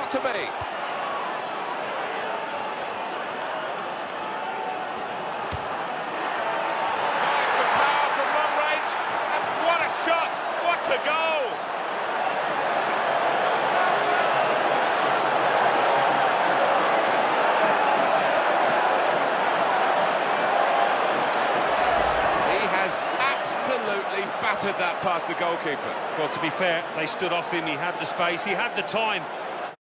got to be. Power from long range, and what a shot! What a goal! Absolutely battered that past the goalkeeper. Well, to be fair, they stood off him, he had the space, he had the time,